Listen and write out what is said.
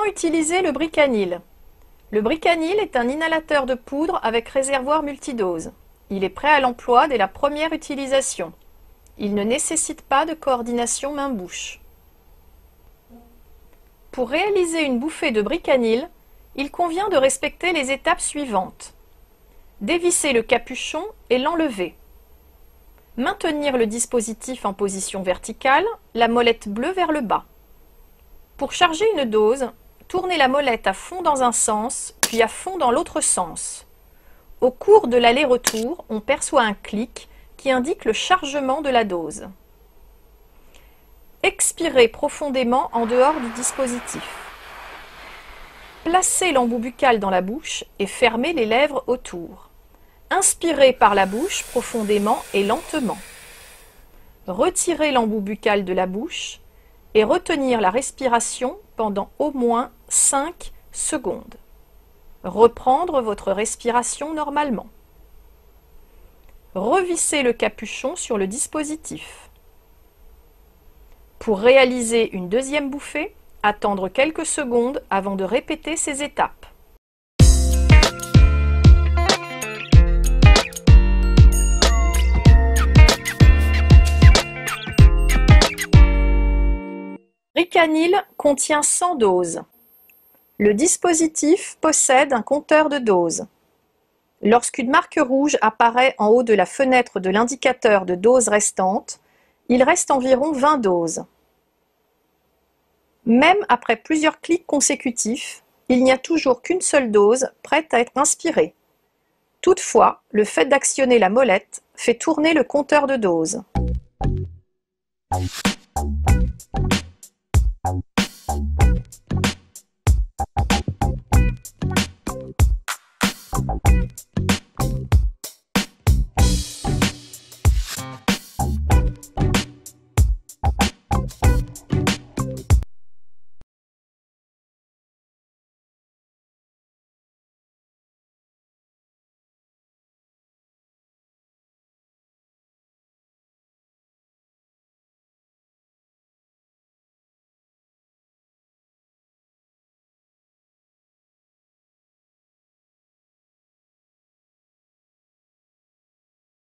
utiliser le Bricanil? Le Bricanil est un inhalateur de poudre avec réservoir multidose. Il est prêt à l'emploi dès la première utilisation. Il ne nécessite pas de coordination main-bouche. Pour réaliser une bouffée de Bricanil, il convient de respecter les étapes suivantes. Dévisser le capuchon et l'enlever. Maintenir le dispositif en position verticale, la molette bleue vers le bas. Pour charger une dose, tournez la molette à fond dans un sens, puis à fond dans l'autre sens. Au cours de l'aller-retour, on perçoit un clic qui indique le chargement de la dose. Expirez profondément en dehors du dispositif. Placez l'embout buccal dans la bouche et fermez les lèvres autour. Inspirez par la bouche profondément et lentement. Retirez l'embout buccal de la bouche et retenir la respiration pendant au moins 5 secondes. Reprendre votre respiration normalement. Revissez le capuchon sur le dispositif. Pour réaliser une deuxième bouffée, attendre quelques secondes avant de répéter ces étapes. Bricanil contient 100 doses. Le dispositif possède un compteur de doses. Lorsqu'une marque rouge apparaît en haut de la fenêtre de l'indicateur de doses restantes, il reste environ 20 doses. Même après plusieurs clics consécutifs, il n'y a toujours qu'une seule dose prête à être inspirée. Toutefois, le fait d'actionner la molette fait tourner le compteur de doses.